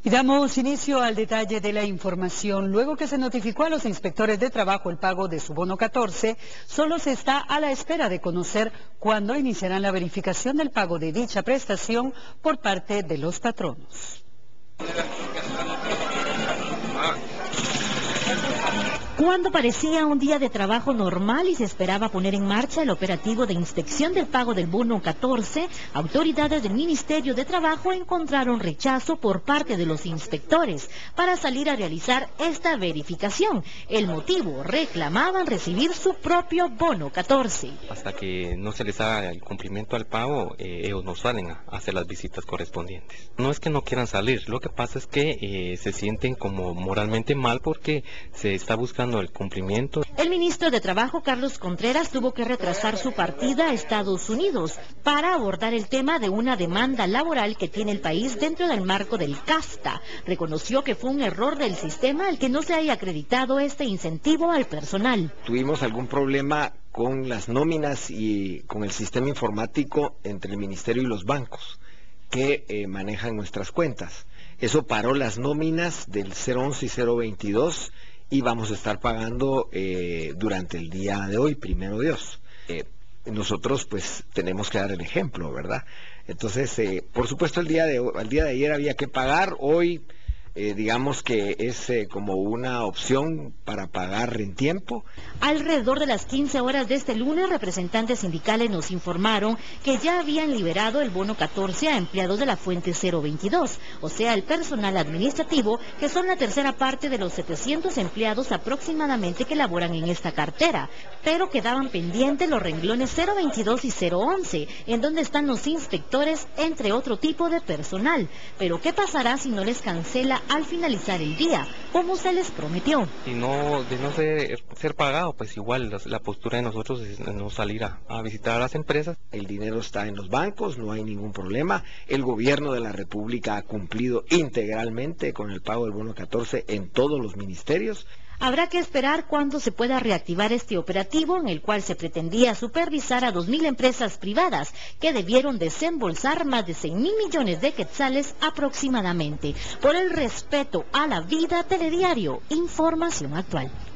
Y damos inicio al detalle de la información. Luego que se notificó a los inspectores de trabajo el pago de su bono 14, solo se está a la espera de conocer cuándo iniciarán la verificación del pago de dicha prestación por parte de los patronos. Cuando parecía un día de trabajo normal y se esperaba poner en marcha el operativo de inspección del pago del bono 14, autoridades del Ministerio de Trabajo encontraron rechazo por parte de los inspectores para salir a realizar esta verificación. El motivo, reclamaban recibir su propio bono 14. Hasta que no se les haga el cumplimiento al pago, ellos no salen a hacer las visitas correspondientes. No es que no quieran salir, lo que pasa es que se sienten como moralmente mal porque se está buscando el cumplimiento. El ministro de Trabajo, Carlos Contreras, tuvo que retrasar su partida a Estados Unidos para abordar el tema de una demanda laboral que tiene el país dentro del marco del CAFTA. Reconoció que fue un error del sistema el que no se haya acreditado este incentivo al personal. Tuvimos algún problema con las nóminas y con el sistema informático entre el ministerio y los bancos que manejan nuestras cuentas. Eso paró las nóminas del 011 y 022 y vamos a estar pagando durante el día de hoy, primero Dios. Nosotros pues tenemos que dar el ejemplo, ¿verdad? Entonces, por supuesto el día de ayer había que pagar, hoy digamos que es como una opción para pagar en tiempo. Alrededor de las 15 horas de este lunes, representantes sindicales nos informaron que ya habían liberado el bono 14 a empleados de la fuente 022, o sea, el personal administrativo, que son la tercera parte de los 700 empleados aproximadamente que laboran en esta cartera, pero quedaban pendientes los renglones 022 y 011, en donde están los inspectores, entre otro tipo de personal. Pero ¿qué pasará si no les cancela al finalizar el día, como se les prometió? Y no, de no ser pagado, pues igual la postura de nosotros es no salir a visitar a las empresas. El dinero está en los bancos, no hay ningún problema. El gobierno de la República ha cumplido integralmente con el pago del bono 14 en todos los ministerios. Habrá que esperar cuándo se pueda reactivar este operativo en el cual se pretendía supervisar a 2.000 empresas privadas que debieron desembolsar más de 6.000 millones de quetzales aproximadamente. Por el respeto a la vida, Telediario, información actual.